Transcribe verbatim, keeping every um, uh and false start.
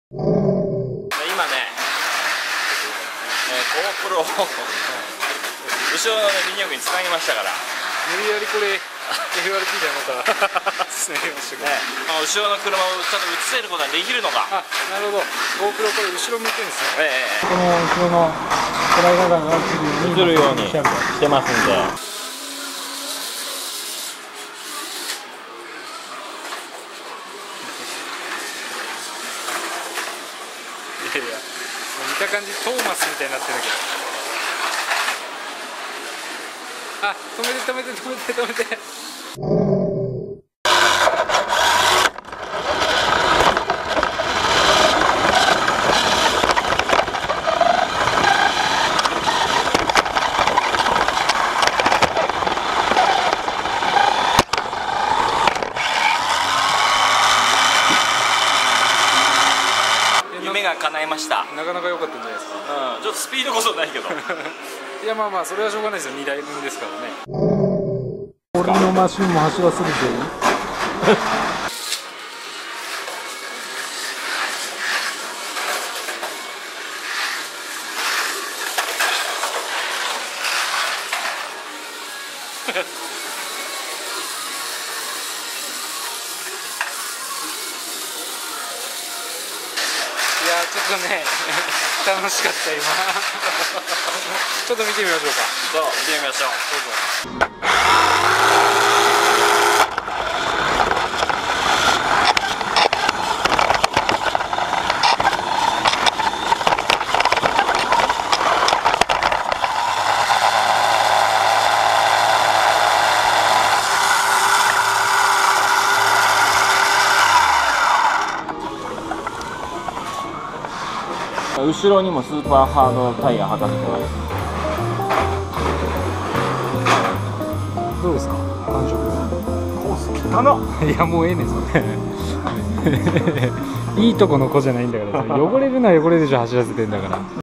今ね、えー、GoPro を後ろの、ね、ミニ四駆につなぎましたから、 無理やりこれ エフアールティー でまたつなげましたけど、 ね、後ろの車をちゃんと映せることができるのか。 あ、なるほど。 GoPro これ後ろ向いてるんですね。 ええ、 この後ろのスライダーが映るようにしてますんで。 いやいや、見た感じトーマスみたいになってるけど。あ、止めて止めて止めて止めて。 夢が叶いました。 なかなか良かったんじゃないですか。 うん、ちょっとスピードこそないけど。 いや、まあまあそれはしょうがないですよ。にだいぶんですからね。 俺のマシンも走らせるぜ。 いや、ちょっとね楽しかった今。ちょっと見てみましょうか。 そう、見てみましょう。 どうぞ。 後ろにもスーパーハードタイヤ履かせてます。 どうですか、感触。 コース汚っ。 いや、もうええねんそれ。いいとこの子じゃないんだからさ、汚れるのは汚れるでしょ、走らせてんだから。